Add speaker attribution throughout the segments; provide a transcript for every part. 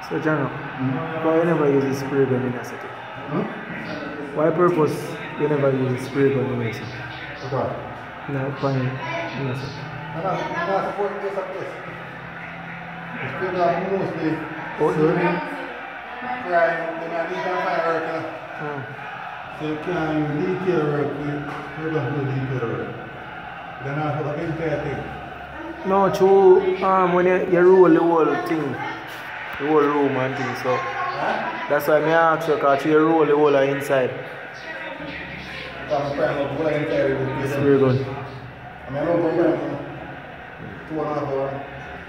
Speaker 1: So, Jano, why you never use a spray gun in a city? Why purpose you never use a spray gun in a city?
Speaker 2: What?
Speaker 1: No, fine. In a city.
Speaker 2: That's what this up this. It's people are mostly
Speaker 1: Outdoor?
Speaker 2: crime, they not need to firework. So you can't use detail work, you don't do detail work. Then I have an entire thing.
Speaker 1: No, true. When you roll the whole thing, the whole room and thing, so that's why I ask you, because you roll the whole inside.
Speaker 2: I'm trying to go inside with this.
Speaker 1: Spray gun.
Speaker 2: I mean, I don't go around 2.5 hours.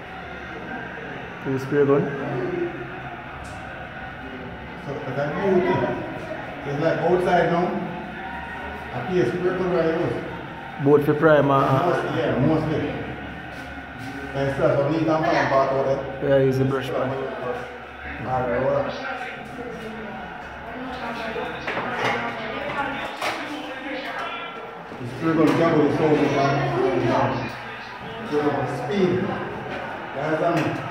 Speaker 1: You spray gun?
Speaker 2: So that's new thing. It's like outside now. I pay a spray gun right now.
Speaker 1: Both for primer.
Speaker 2: Yeah, mostly. And stuff, I need to find back over there.
Speaker 1: Yeah, use a brush pan.
Speaker 2: It's still going to jump with the soul down. So, speed. That's on.